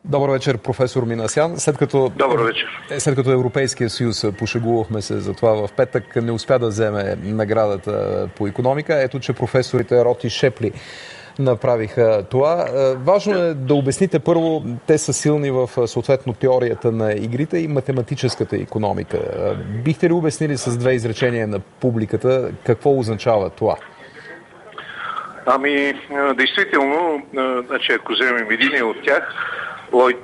Добър вечер, професор Минасян. Добър вечер. След като Европейския съюз, пошегувахме се за това в петък, не успя да вземе наградата по икономика, ето че професорите Рот и Шепли направиха това. Важно е да обясните първо, те са силни в съответно теорията на игрите и математическата икономика. Бихте ли обяснили с две изречения на публиката какво означава това? Действително, ако вземем един от тях, Лойд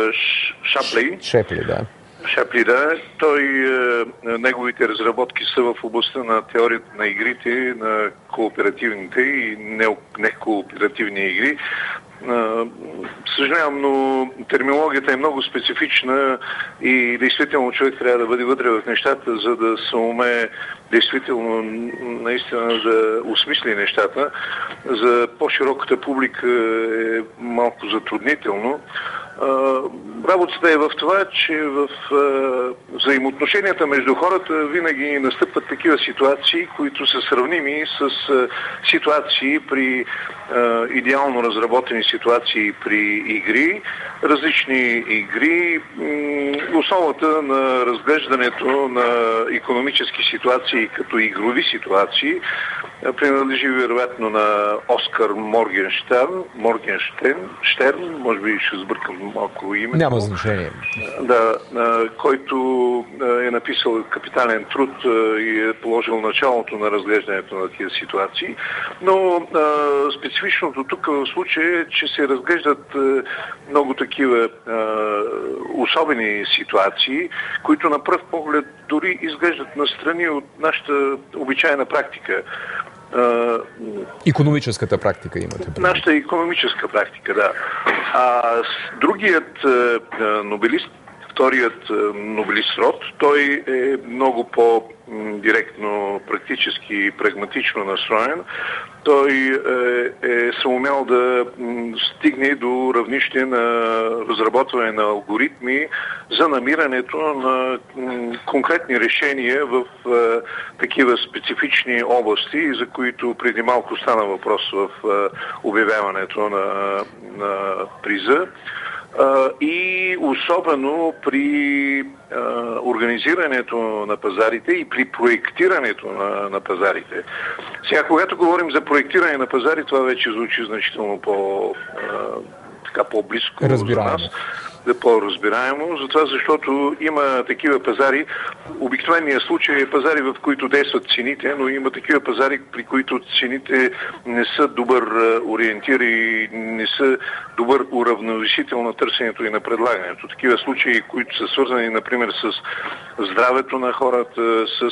Шепли, неговите разработки са в областта на теорията на игрите, на кооперативните и некооперативни игри. Съжалявам, но терминологията е много специфична и действително човек трябва да бъде вътре в нещата, за да се умее действително наистина да осмисли нещата. За по-широката публика е малко затруднително. Работата е в това, че в взаимоотношенията между хората винаги настъпват такива ситуации, които са сравними с ситуации при идеално разработени ситуации при игри, различни игри. Основата на разглеждането на икономически ситуации като игрови ситуации принадлежи вероятно на Оскар Моргенштерн, може би ще сбъркам малко име. Няма значение. Да, който е написал капитален труд и е положил началото на разглеждането на тези ситуации. Но специфичното тук в случая е, че се разглеждат много такива особени ситуации, които на пръв поглед дори изглеждат настрани от нашата обичайна практика. Икономическата практика имате. Нашата икономическа практика, да. Другият нобелист, вторият нобелист Рот, той е много по-директно, практически и прагматично настроен. Той е съумял да стигне до равнище на разработване на алгоритми за намирането на конкретни решения в такива специфични области, за които преди малко стана въпрос в обявяването на приза. И особено при организирането на пазарите и при проектирането на пазарите. Сега, когато говорим за проектиране на пазари, това вече звучи значително по-близко за нас. По-разбираемо, затова защото има такива пазари, обикновеният случай е пазари, в които действат цените, но има такива пазари, при които цените не са добър ориентир и не са добър уравновесител на търсенето и на предлагането. Такива случаи, които са свързани, например, с здравето на хората, с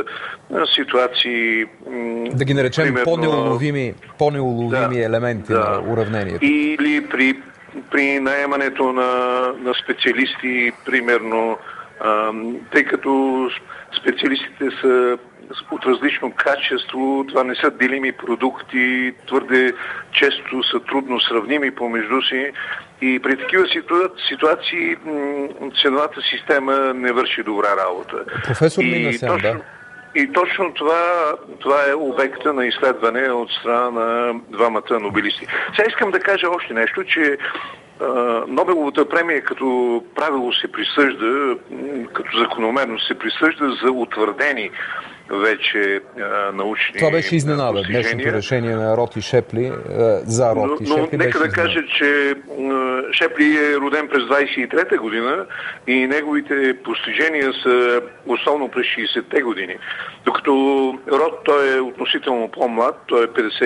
ситуации... Да ги наречем по-неуловими елементи на уравнението. Или при наемането на специалисти, примерно, тъй като специалистите са от различно качество, това не са делими продукти, твърде често са трудно сравними помежду си и при такива ситуации ценовата система не върши добра работа. Професор Минасян, да. И точно това е обекта на изследване от страна на двамата нобелисти. Сега искам да кажа още нещо, че Нобеловата премия като правило се присъжда, като закономерност се присъжда за утвърдени вече научни. Това беше изненада, днешното решение на Рот и Шепли, за Рот и Шепли. Но нека да кажа, че Шепли е роден през 23-та година и неговите постижения са основно през 60-те години. Докато Рот, той е относително по-млад, той е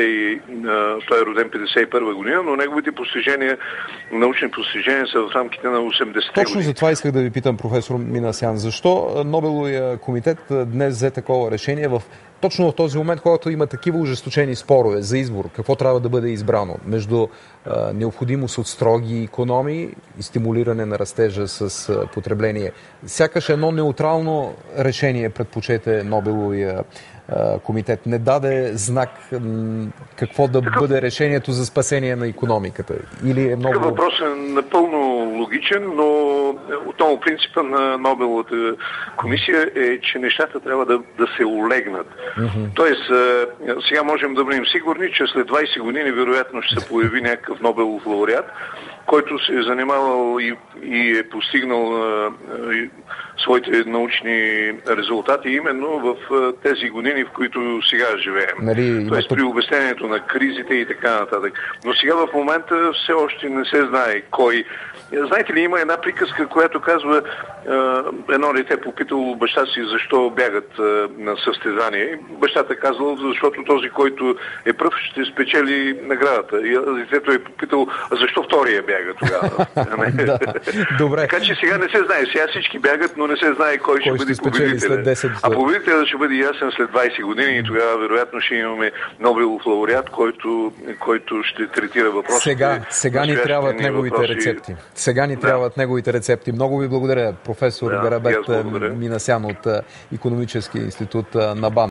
роден 51-та година, но неговите научни постижения са в рамките на 80-те години. Точно за това исках да ви питам, професор Минасян, защо Нобеловия комитет днес взе такова решение точно в този момент, когато има такива ожесточени спорове за избор, какво трябва да бъде избрано между необходимост от строги икономии и стимулиране на растежа с потребление. Сякаш едно неутрално решение предпочете Нобеловия комитет не даде знак какво да бъде решението за спасение на икономиката? Или е много... Такъв въпрос е напълно логичен, но отново принципа на Нобеловата комисия е, че нещата трябва да се олегнат. Тоест, сега можем да бъдем сигурни, че след 20 години вероятно ще се появи някакъв Нобелов лауреат, който се е занимавал и е постигнал своите научни резултати именно в тези години, в които сега живеем. Тоест при обяснението на кризите и така нататък. Но сега в момента все още не се знае кой. Знаете ли, има една приказка, която казва, едно дете попитало баща си защо бягат на състезание. Бащата казал, защото този, който е пръв, ще спечели наградата. И детето е попитало, защо втория бяга тогава? Добре. Така че сега не се знае. Сега всички бягат, но не се знае кой ще бъде победителят. А победителят ще бъде ясен след 20 години и тогава вероятно ще имаме Нобелов лауреат, който ще третира въпросите. Сега ни трябват неговите рецепти. Сега ни трябват неговите рецепти. Много ви благодаря, професор Гарабет Минасян от Икономическия институт на БАН.